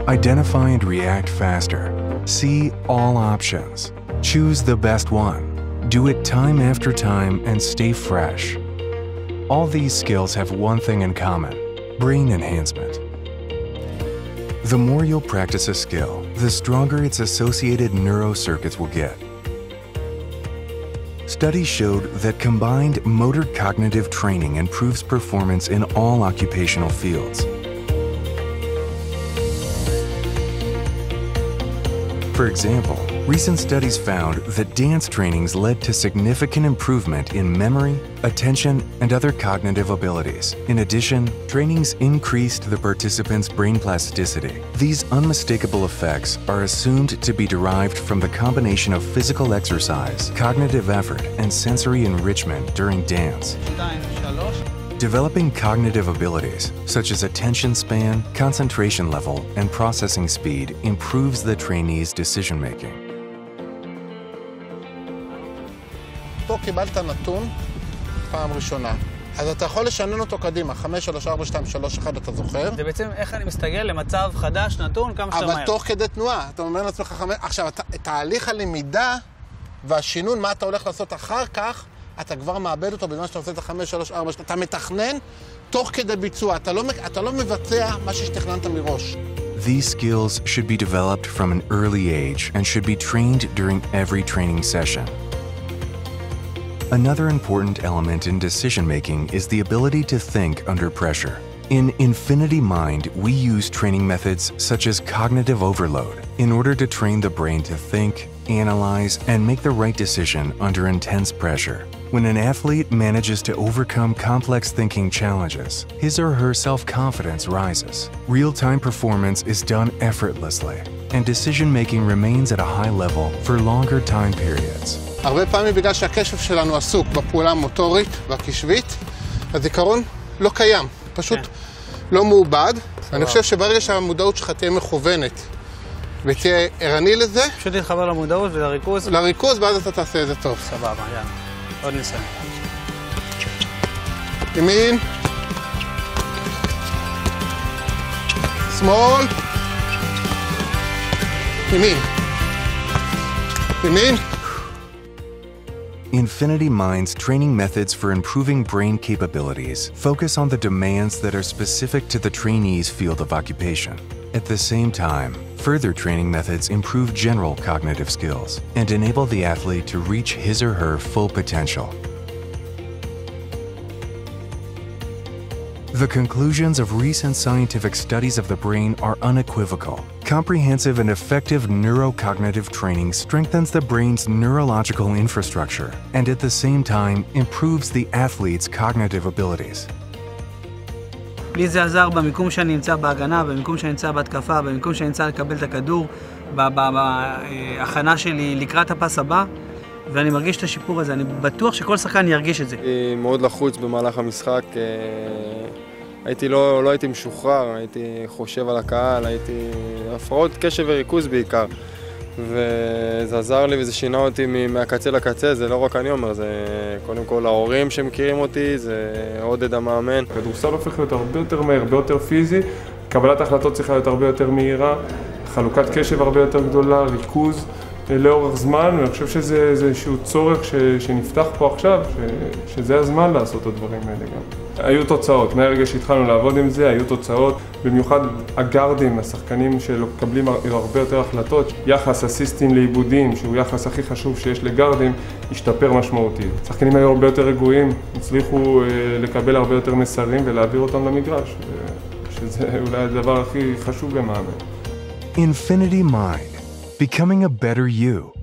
Identify and react faster. See all options. Choose the best one. Do it time after time and stay fresh. All these skills have one thing in common: brain enhancement. The more you'll practice a skill, the stronger its associated neurocircuits will get. Studies showed that combined motor cognitive training improves performance in all occupational fields. For example, recent studies found that dance trainings led to significant improvement in memory, attention, and other cognitive abilities. In addition, trainings increased the participants' brain plasticity. These unmistakable effects are assumed to be derived from the combination of physical exercise, cognitive effort, and sensory enrichment during dance. Developing cognitive abilities, such as attention span, concentration level, and processing speed, improves the trainee's decision-making. פה קיבלת נתון פעם ראשונה. אז אתה יכול לשנן אותו קדימה, 5, 3, 4, 2, 3, 1, אתה זוכר? זה בעצם איך אני מסתגל למצב חדש, נתון, כמה שאתה מהר. אבל תוך כדי תנועה, אתה אומר לעצמך 5... עכשיו, תהליך הלמידה והשינון, מה אתה הולך לעשות אחר כך, אתה כבר מאבד אותו בזמן שאתה עושה את 5, 3, 4, 2, אתה מתכנן תוך כדי ביצוע, אתה לא מבצע מה שתכננת מראש. These skills should be developed from an early age and should be trained during every training session. Another important element in decision-making is the ability to think under pressure. In InfinityMind, we use training methods such as cognitive overload in order to train the brain to think, analyze, and make the right decision under intense pressure. When an athlete manages to overcome complex thinking challenges, his or her self-confidence rises. Real-time performance is done effortlessly, and decision-making remains at a high level for longer time periods. הרבה פעמים בגלל שהקשב שלנו עסוק בפעולה המוטורית והקשבית, הזיכרון לא קיים, פשוט לא מעובד. אני חושב שברגע שהמודעות שלך תהיה מכוונת ותהיה ערני לזה, פשוט להתחבר למודעות ולריכוז. לריכוז, ואז אתה תעשה את זה טוב. סבבה, יאללה. עוד ניסיון. ימין. שמאל. ימין. ימין. InfinityMind's training methods for improving brain capabilities focus on the demands that are specific to the trainee's field of occupation. At the same time, further training methods improve general cognitive skills and enable the athlete to reach his or her full potential. The conclusions of recent scientific studies of the brain are unequivocal. Comprehensive and effective neurocognitive training strengthens the brain's neurological infrastructure and at the same time improves the athlete's cognitive abilities. לי זה עזר במיקום שאני נמצא בהגנה, במיקום שאני נמצא בהתקפה, במיקום שאני נמצא לקבל את הכדור, בהכנה שלי לקראת הפס הבא, ואני מרגיש את השיפור הזה. אני בטוח שכל שחקן ירגיש את זה. מאוד לחוץ במהלך המשחק. לא הייתי משוחרר, הייתי חושב על הקהל, הייתי הפרעות קשב וריכוז בעיקר. וזה עזר לי וזה שינה אותי מהקצה לקצה, זה לא רק אני אומר, זה קודם כל ההורים שמכירים אותי, זה עודד המאמן. כדורסל הופך להיות הרבה יותר מהר, הרבה יותר פיזי, קבלת החלטות צריכה להיות הרבה יותר מהירה, חלוקת קשב הרבה יותר גדולה, ריכוז לאורך זמן, ואני חושב שזה איזשהו צורך שנפתח פה עכשיו, שזה הזמן לעשות את הדברים האלה גם. היו תוצאות, מהרגע שהתחלנו לעבוד עם זה, היו תוצאות, במיוחד הגארדים, השחקנים שמקבלים הרבה יותר החלטות, יחס אסיסטים לעיבודים, שהוא יחס הכי חשוב שיש לגארדים, השתפר משמעותית. השחקנים היו הרבה יותר רגועים, הצליחו לקבל הרבה יותר מסרים ולהעביר אותם למגרש, שזה אולי הדבר הכי חשוב במאמן. InfinityMind. Becoming a better you.